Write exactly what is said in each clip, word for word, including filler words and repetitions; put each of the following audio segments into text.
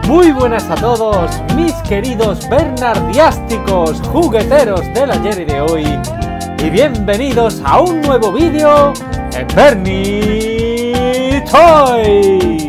Muy buenas a todos, mis queridos bernardiásticos jugueteros del ayer y de hoy, y bienvenidos a un nuevo vídeo en Bernie Toys.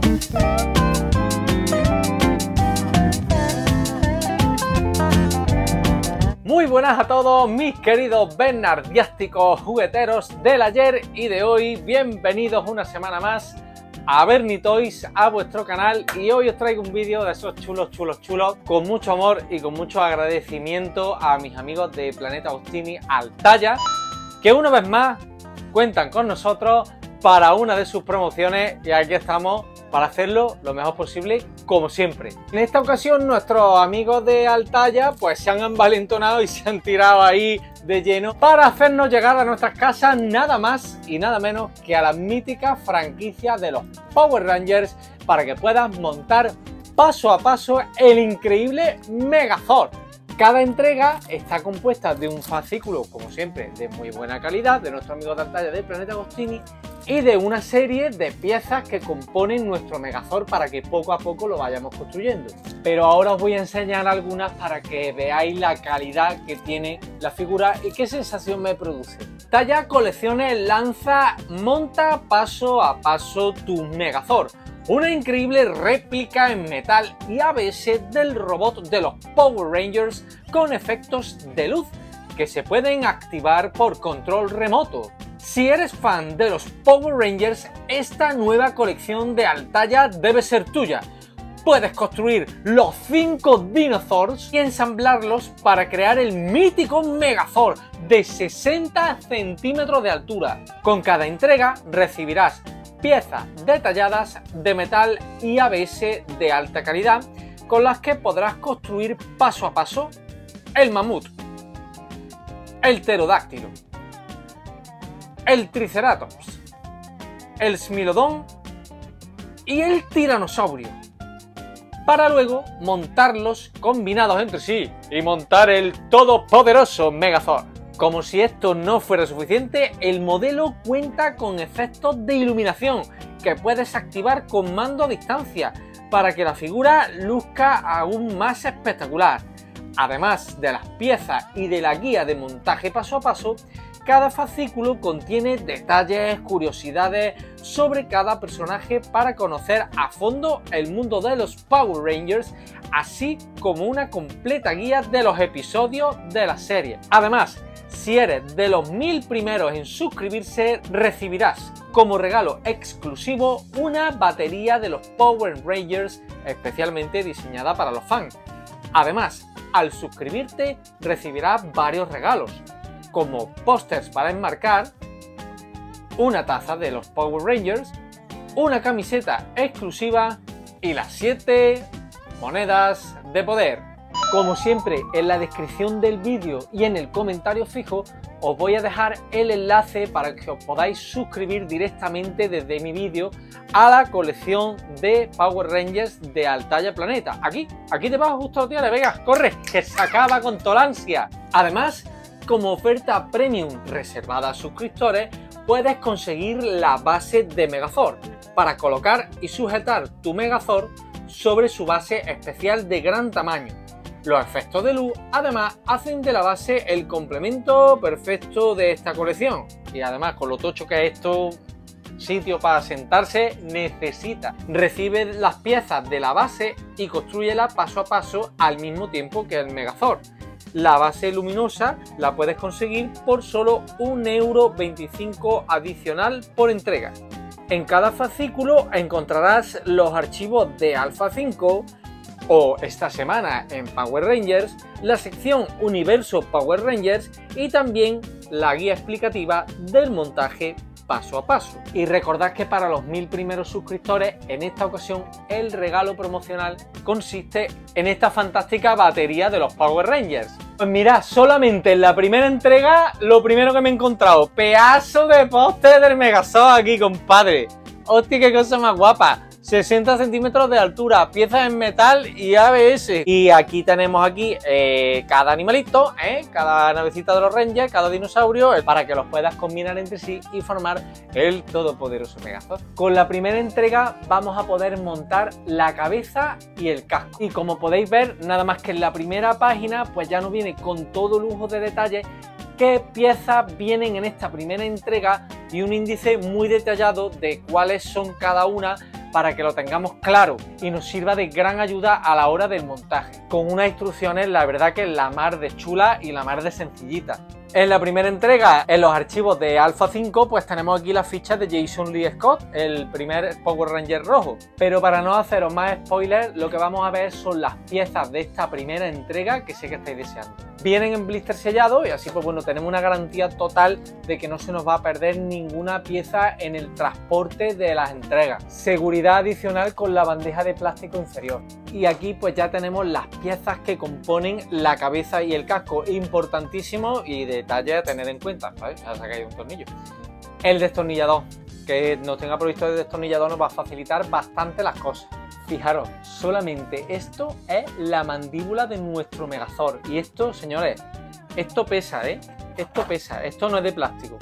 Muy buenas a todos, mis queridos bernardiásticos jugueteros del ayer y de hoy. Bienvenidos una semana más a Bernie Toys, a vuestro canal, y hoy os traigo un vídeo de esos chulos, chulos, chulos, con mucho amor y con mucho agradecimiento a mis amigos de Planeta Agostini Altaya, que una vez más cuentan con nosotros para una de sus promociones, y aquí estamos para hacerlo lo mejor posible, como siempre. En esta ocasión nuestros amigos de Altaya pues se han envalentonado y se han tirado ahí de lleno para hacernos llegar a nuestras casas nada más y nada menos que a la mítica franquicia de los Power Rangers, para que puedas montar paso a paso el increíble Megazord. Cada entrega está compuesta de un fascículo, como siempre, de muy buena calidad, de nuestro amigo de Altaya de Planeta Agostini, y de una serie de piezas que componen nuestro Megazord para que poco a poco lo vayamos construyendo. Pero ahora os voy a enseñar algunas para que veáis la calidad que tiene la figura y qué sensación me produce. Altaya Colecciones lanza Monta paso a paso tu Megazord, una increíble réplica en metal y A B S del robot de los Power Rangers con efectos de luz que se pueden activar por control remoto. Si eres fan de los Power Rangers, esta nueva colección de Altaya debe ser tuya. Puedes construir los cinco Dinosaurs y ensamblarlos para crear el mítico Megazord de sesenta centímetros de altura. Con cada entrega recibirás piezas detalladas de metal y A B S de alta calidad, con las que podrás construir paso a paso el mamut, el pterodáctilo, el triceratops, el smilodón y el tiranosaurio, para luego montarlos combinados entre sí y montar el todopoderoso Megazord. Como si esto no fuera suficiente, el modelo cuenta con efectos de iluminación que puedes activar con mando a distancia para que la figura luzca aún más espectacular. Además de las piezas y de la guía de montaje paso a paso, cada fascículo contiene detalles, curiosidades sobre cada personaje para conocer a fondo el mundo de los Power Rangers, así como una completa guía de los episodios de la serie. Además, si eres de los mil primeros en suscribirse, recibirás como regalo exclusivo una batería de los Power Rangers especialmente diseñada para los fans. Además, al suscribirte recibirás varios regalos, como pósters para enmarcar, una taza de los Power Rangers, una camiseta exclusiva y las siete monedas de poder. Como siempre, en la descripción del vídeo y en el comentario fijo os voy a dejar el enlace para que os podáis suscribir directamente desde mi vídeo a la colección de Power Rangers de Altaya Planeta. Aquí, aquí debajo justo lo tienes, venga, corre, que se acaba con toda la ansia. Además, como oferta premium reservada a suscriptores, puedes conseguir la base de Megazord para colocar y sujetar tu Megazord sobre su base especial de gran tamaño. Los efectos de luz además hacen de la base el complemento perfecto de esta colección, y además con lo tocho que es esto, sitio para sentarse necesita. Recibe las piezas de la base y construyela paso a paso al mismo tiempo que el Megazord. La base luminosa la puedes conseguir por solo un euro veinticinco adicional por entrega. En cada fascículo encontrarás los archivos de Alpha cinco, o esta semana en Power Rangers, la sección Universo Power Rangers y también la guía explicativa del montaje paso a paso. Y recordad que para los mil primeros suscriptores, en esta ocasión el regalo promocional consiste en esta fantástica batería de los Power Rangers. Pues mirad, solamente en la primera entrega, lo primero que me he encontrado, pedazo de póster del Megazord aquí, compadre. Hostia, qué cosa más guapa. sesenta centímetros de altura, piezas en metal y A B S. Y aquí tenemos aquí eh, cada animalito, ¿eh? Cada navecita de los Rangers, cada dinosaurio, eh, para que los puedas combinar entre sí y formar el todopoderoso Megazord. Con la primera entrega vamos a poder montar la cabeza y el casco. Y como podéis ver, nada más que en la primera página, pues ya nos viene con todo lujo de detalle qué piezas vienen en esta primera entrega y un índice muy detallado de cuáles son cada una, para que lo tengamos claro y nos sirva de gran ayuda a la hora del montaje, con unas instrucciones la verdad que la mar de chula y la mar de sencillita. En la primera entrega, en los archivos de Alpha cinco, pues tenemos aquí las fichas de Jason Lee Scott, el primer Power Ranger rojo. Pero para no haceros más spoilers, lo que vamos a ver son las piezas de esta primera entrega que sé que estáis deseando. Vienen en blister sellado y así pues bueno, tenemos una garantía total de que no se nos va a perder ninguna pieza en el transporte de las entregas. Seguridad adicional con la bandeja de plástico inferior. Y aquí pues ya tenemos las piezas que componen la cabeza y el casco, importantísimo y detalle a tener en cuenta, ¿sabes? Ya sacáis un tornillo. El destornillador, que nos tenga provisto de destornillador nos va a facilitar bastante las cosas. Fijaros, solamente esto es la mandíbula de nuestro Megazord. Y esto, señores, esto pesa, ¿eh? Esto pesa, esto no es de plástico.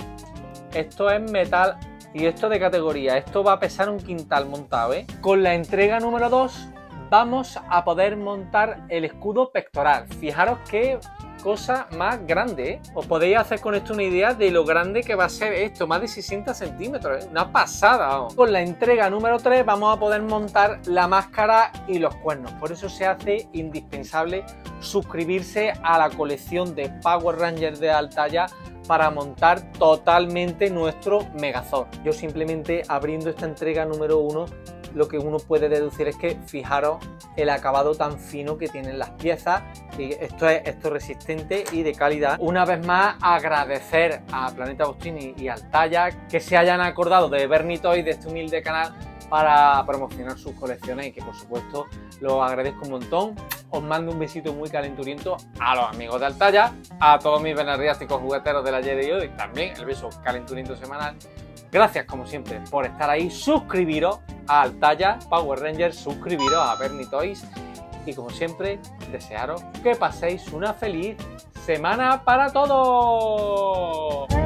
Esto es metal y esto de categoría. Esto va a pesar un quintal montado, ¿eh? Con la entrega número dos vamos a poder montar el escudo pectoral. Fijaros qué cosa más grande, ¿eh? Os podéis hacer con esto una idea de lo grande que va a ser esto, más de sesenta centímetros, ¿eh? Una pasada, vamos. Con la entrega número tres vamos a poder montar la máscara y los cuernos, por eso se hace indispensable suscribirse a la colección de Power Rangers de Altaya para montar totalmente nuestro Megazord. Yo simplemente abriendo esta entrega número uno, lo que uno puede deducir es que fijaros el acabado tan fino que tienen las piezas, y esto es, esto es resistente y de calidad. Una vez más agradecer a Planeta Agostini y Altaya que se hayan acordado de Bernie Toys, de este humilde canal, para promocionar sus colecciones y que por supuesto lo agradezco un montón. Os mando un besito muy calenturiento a los amigos de Altaya, a todos mis benarriásticos jugueteros de la ayer y hoy, también el beso calenturiento semanal. Gracias como siempre por estar ahí, suscribiros a Altaya Power Rangers, suscribiros a Bernie Toys y como siempre desearos que paséis una feliz semana para todos.